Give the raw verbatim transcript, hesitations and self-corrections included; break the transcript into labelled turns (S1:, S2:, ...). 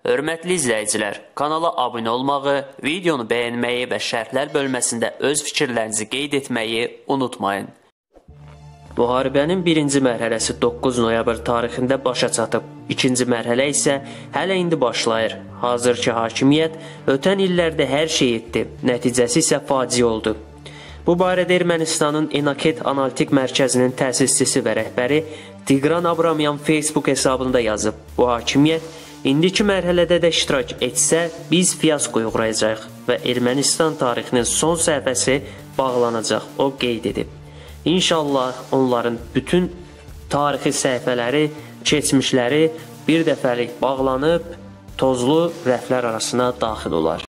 S1: Hörmətli izləyicilər, kanala abunə olmağı, videonu bəyənməyi və şərhlər bölməsində öz fikirlərinizi qeyd etməyi unutmayın. Müharibənin birinci mərhələsi doqquz noyabr tarixində başa çatıb. İkinci mərhələ isə hələ indi başlayır. Hazırki hakimiyyət ötən illərdə hər şey etdi, nəticəsi isə faciə oldu. Bu barədə Ermənistanın Enaket Analitik Mərkəzinin təsisçisi və rəhbəri Tigran Abramyan Facebook hesabında yazıb. Bu hakimiyyət İndiki mərhələdə də iştirak etsə, biz fiyaskoya uğrayacaq və Ermənistan tarixinin son səhifəsi bağlanacaq, o qeyd edib. İnşallah onların bütün tarixi səhifələri, keçmişləri bir dəfəlik bağlanıb, tozlu rəflər arasına daxil olar.